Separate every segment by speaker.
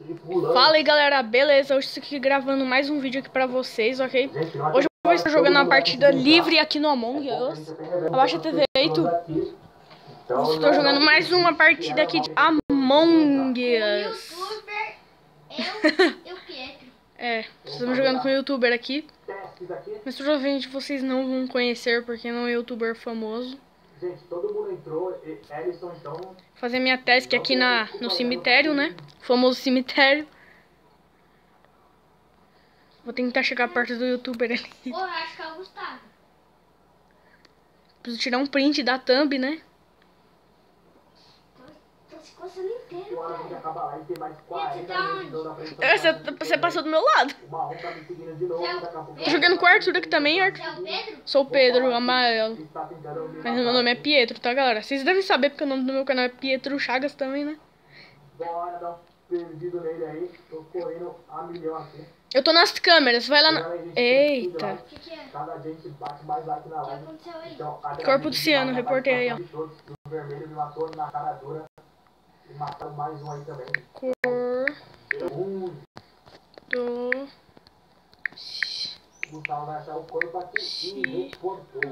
Speaker 1: Fala aí galera, beleza? Hoje estou aqui gravando mais um vídeo aqui pra vocês, ok? Hoje eu vou estar jogando uma partida livre aqui no Among Us. Abaixa a TV aí, tu. Estou jogando mais uma partida aqui de Among Us. É, estamos jogando com um youtuber aqui. Mas provavelmente vocês não vão conhecer porque não é um youtuber famoso.
Speaker 2: Gente, todo mundo entrou, Ellison então...
Speaker 1: Fazer minha task aqui no cemitério, né? O famoso cemitério. Vou tentar chegar perto do youtuber ali.
Speaker 3: Pô, acho que é o Gustavo.
Speaker 1: Preciso tirar um print da thumb, né?
Speaker 3: Tô se coçando inteiro,
Speaker 2: A gente
Speaker 3: cara.
Speaker 2: acaba lá e tem mais 40 minutos na frente.
Speaker 1: Você passou do meu lado.
Speaker 2: O Marrom tá me seguindo de novo, daqui a pouco...
Speaker 1: Tô jogando com o Arthur aqui também, Arthur.
Speaker 3: Você é o Pedro?
Speaker 1: Sou o Pedro, amarelo.
Speaker 2: Ele tá tentando me
Speaker 1: Mas meu nome é Pietro, tá, galera? Vocês devem saber porque o nome do meu canal é Pietro Chagas também, né?
Speaker 2: Bora dar um perdido nele aí. Tô correndo a milhão aqui.
Speaker 1: Eu tô nas câmeras, vai lá na...
Speaker 2: Galera, gente,
Speaker 1: Eita.
Speaker 3: O que é?
Speaker 2: cada gente bate mais like na
Speaker 3: O que
Speaker 2: live.
Speaker 3: aconteceu aí?
Speaker 2: Então,
Speaker 1: Corpo do Ciano,
Speaker 2: agradeço
Speaker 1: reportei aí, ó.
Speaker 2: de todos. O vermelho me matou na cara dura. E mataram mais um aí também.
Speaker 1: Cor do...
Speaker 2: O Gustavo vai achar o corpo aqui e reportou.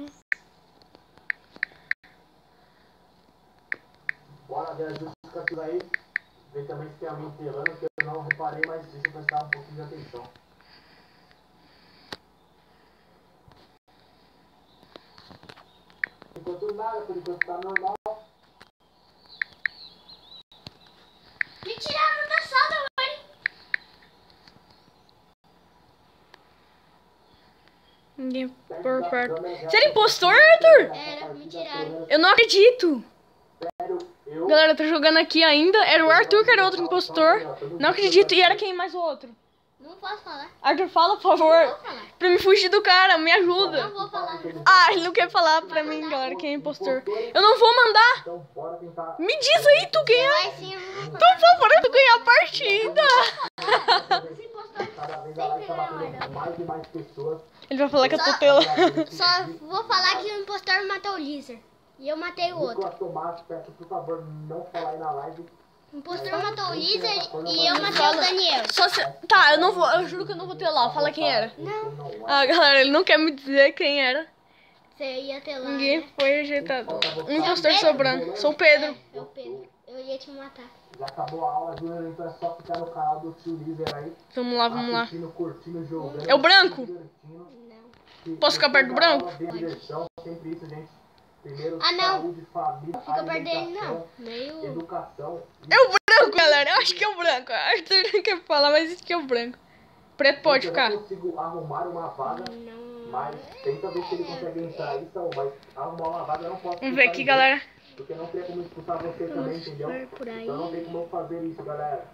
Speaker 2: Bora ver as justificativas aí. Ver também se tem alguém telando, que eu não reparei, mas deixa eu prestar um pouquinho de atenção. Enquanto nada, por enquanto tá normal.
Speaker 3: Me tiraram da sala, mãe.
Speaker 1: Ninguém por perto. Você era impostor, Arthur?
Speaker 3: Era, me tiraram.
Speaker 1: Eu não acredito.
Speaker 2: Sério, eu...
Speaker 1: Galera, tô jogando aqui ainda. Era o Arthur que era outro impostor. Não acredito. E era quem mais o outro?
Speaker 3: Não posso falar.
Speaker 1: Arthur, fala, por favor.
Speaker 3: Vou falar.
Speaker 1: Pra me fugir do cara, me
Speaker 3: Não
Speaker 1: ajuda.
Speaker 3: vou falar.
Speaker 1: Ah, ele não quer falar pra mim, galera, quem é impostor. Eu não vou mandar.
Speaker 2: Então bora tentar...
Speaker 1: Me diz aí, tu ganha.
Speaker 3: Vai sim, eu não vou
Speaker 1: Tô
Speaker 3: falar.
Speaker 1: favorando ganhar a partida.
Speaker 3: Os impostores
Speaker 2: Cada vez a live
Speaker 3: sempre
Speaker 2: tá
Speaker 3: ganham.
Speaker 2: batendo mais e mais pessoas.
Speaker 1: Ele vai falar que eu tô telando.
Speaker 3: Só vou falar que o impostor matou o Lizard. E eu matei o outro.
Speaker 2: Nicolas Tomás, peço por favor não falar aí na live.
Speaker 3: O impostor matou o Lizard e eu matei o Daniel.
Speaker 1: Só se... Tá, eu não vou. Eu juro que eu não vou telar. Fala quem era.
Speaker 3: Não,
Speaker 1: Ah, galera, ele não quer me dizer quem era.
Speaker 3: você ia ter lá,
Speaker 1: Ninguém
Speaker 3: né?
Speaker 1: foi rejeitado. Um impostor sobrando. Sou o Pedro.
Speaker 3: É o Pedro. Eu ia te matar.
Speaker 2: Já acabou a aula, Júnior, então é só ficar no canal do Tio Lizer aí.
Speaker 1: Vamos lá, vamos lá.
Speaker 2: Assistindo, curtindo, jogando.
Speaker 1: É o branco?
Speaker 2: divertindo.
Speaker 3: Não.
Speaker 1: Posso ficar perto do branco?
Speaker 2: Aula, diversão, sempre isso, gente. Primeiro,
Speaker 3: Ah, não.
Speaker 2: saúde, família,
Speaker 3: Fica perto dele, não.
Speaker 2: alimentação,
Speaker 3: Meio...
Speaker 2: educação.
Speaker 1: É o branco, galera. Eu acho que é o branco. Arthur não quer falar, mas isso que é o branco. Preto pode
Speaker 2: Eu
Speaker 1: ficar.
Speaker 2: não consigo arrumar uma vaga,
Speaker 3: Não.
Speaker 2: mas tenta ver se ele consegue entrar aí, então, mas arrumar uma vaga eu não posso.
Speaker 1: Vamos ver aqui,
Speaker 2: expulsar ninguém,
Speaker 1: galera.
Speaker 2: Porque não tem como expulsar você também, entendeu?
Speaker 3: Vai por aí.
Speaker 2: Então não tem como eu fazer isso, galera.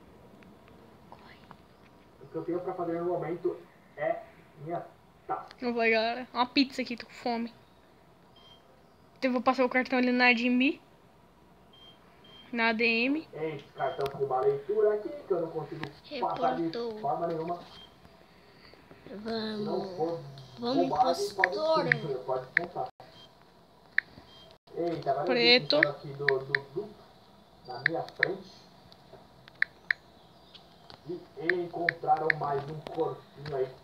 Speaker 2: O que eu tenho pra fazer no momento é minha taça.
Speaker 1: Vamos lá, galera. Uma pizza aqui, tô com fome. Eu vou passar o cartão ali na ADM. Na ADM.
Speaker 2: Esse cartão com uma leitura aqui que eu não consigo passar de
Speaker 3: Reportou.
Speaker 2: forma nenhuma. Se não
Speaker 3: Vamos.
Speaker 2: for
Speaker 3: Vamos,
Speaker 2: bobagem,
Speaker 3: impostor.
Speaker 2: pode contar. Eita, vai
Speaker 1: Preto.
Speaker 2: aqui do Dudu na minha frente. E encontraram mais um corpinho aí.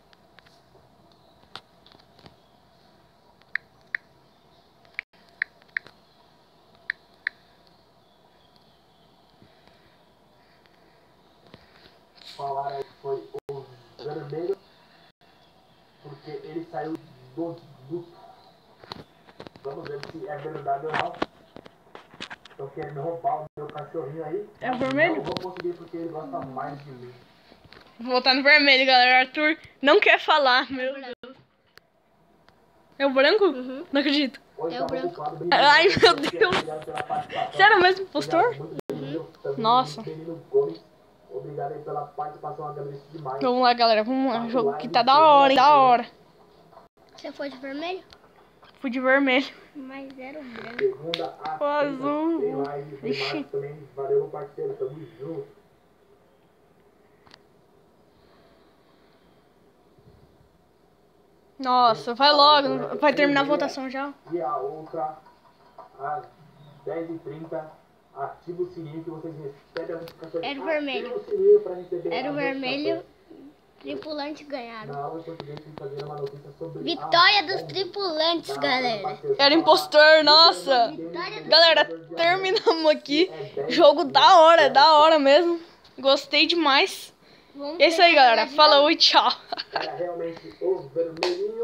Speaker 2: Falaram aí que foi o vermelho, porque ele saiu do duto. Vamos ver se é verdade ou não. Estão querendo roubar o meu cachorrinho aí.
Speaker 1: É o vermelho?
Speaker 2: Não vou conseguir porque ele gosta mais de mim.
Speaker 1: Vou voltar no vermelho, galera. Arthur não quer falar. Meu Deus. É o branco?
Speaker 3: Uhum.
Speaker 1: Não acredito.
Speaker 2: Hoje
Speaker 3: É o
Speaker 2: tá
Speaker 3: branco.
Speaker 2: ocupado, bem
Speaker 1: Ai,
Speaker 2: obrigado,
Speaker 1: meu
Speaker 2: muito
Speaker 1: Deus.
Speaker 2: obrigado pela participação.
Speaker 1: Você era mesmo impostor?
Speaker 2: Obrigado, muito bem-vindo. Também
Speaker 1: Nossa.
Speaker 2: Menino Gomes, obrigado aí pela participação, agradeço demais.
Speaker 1: Vamos lá, galera. Vamos lá. O jogo que tá da hora, hein? Da hora.
Speaker 3: Você foi de vermelho?
Speaker 1: Fui de vermelho.
Speaker 3: Mas era o branco.
Speaker 2: Segunda a
Speaker 1: O azul.
Speaker 2: tem live,
Speaker 1: Vixe.
Speaker 2: demais também. Valeu, meu parceiro, tamo junto.
Speaker 1: Nossa, vai logo. Vai terminar a votação já.
Speaker 2: E a outra às 10h30, ativa o sininho que vocês recebem a notificação.
Speaker 3: Era o vermelho.
Speaker 2: Ativa o sininho pra receber
Speaker 3: Era o
Speaker 2: as
Speaker 3: vermelho.
Speaker 2: notificações.
Speaker 3: Tripulantes ganharam.
Speaker 2: Na aula de português tem que fazer uma notícia sobre
Speaker 3: Vitória dos tripulantes, galera.
Speaker 1: Era impostor, nossa.
Speaker 3: Vitória dos...
Speaker 1: Galera, terminamos aqui. Jogo da hora mesmo. Gostei demais.
Speaker 3: Vamos
Speaker 1: É isso aí,
Speaker 3: tentar
Speaker 1: galera.
Speaker 3: jogar de
Speaker 1: Falou
Speaker 3: novo.
Speaker 1: e tchau.
Speaker 2: Era realmente o vermelhinho.